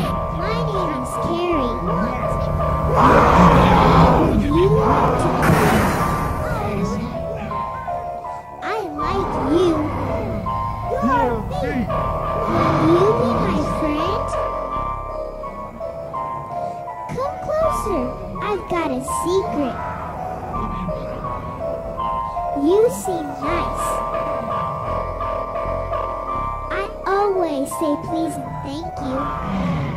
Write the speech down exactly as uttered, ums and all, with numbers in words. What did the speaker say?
My name is Carrie. Would you like to play? I like you. You're big. Will you be my friend? Come closer. I've got a secret. You seem nice. I always say please and thank you.